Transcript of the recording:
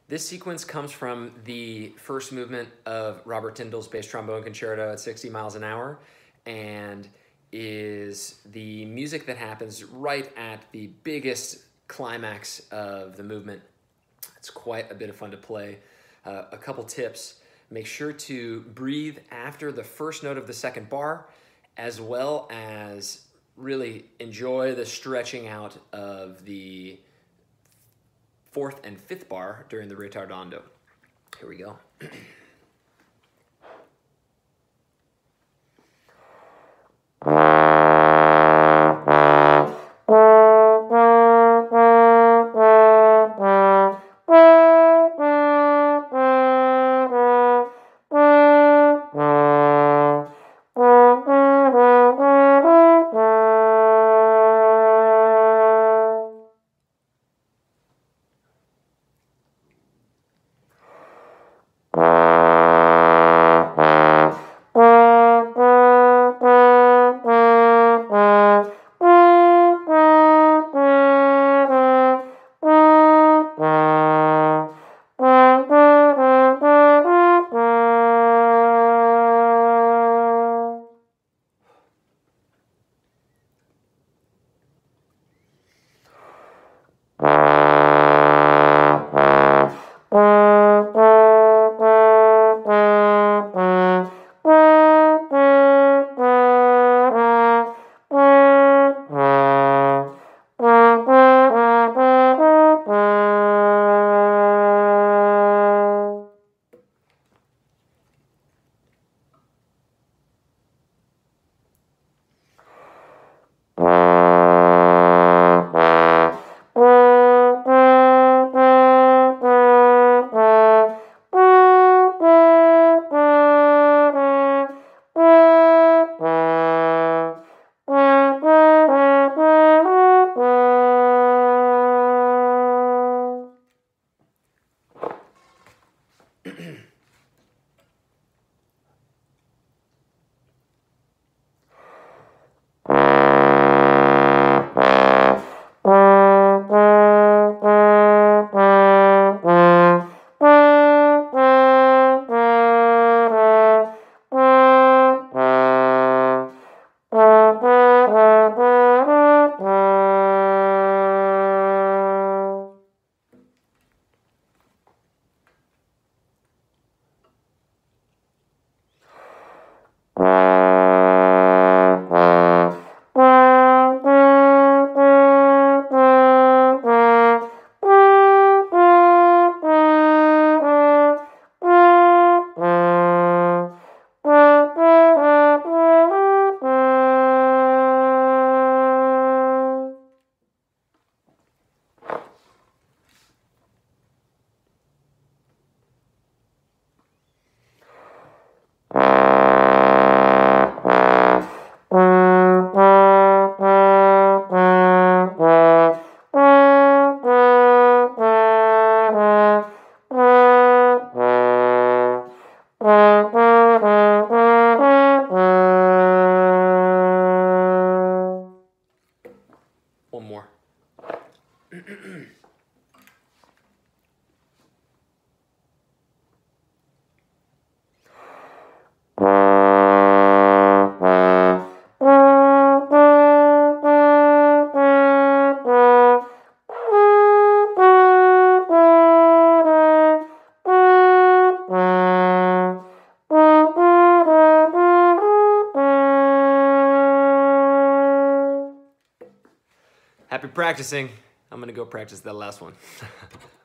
This sequence comes from the first movement of Robert Tyndall's Bass Trombone Concerto at 60 miles an hour, and is the music that happens right at the biggest climax of the movement. It's quite a bit of fun to play. A couple tips: make sure to breathe after the first note of the second bar, as well as really enjoy the stretching out of the fourth and fifth bar during the retardando. Here we go. One more. Happy practicing. I'm gonna go practice that last one.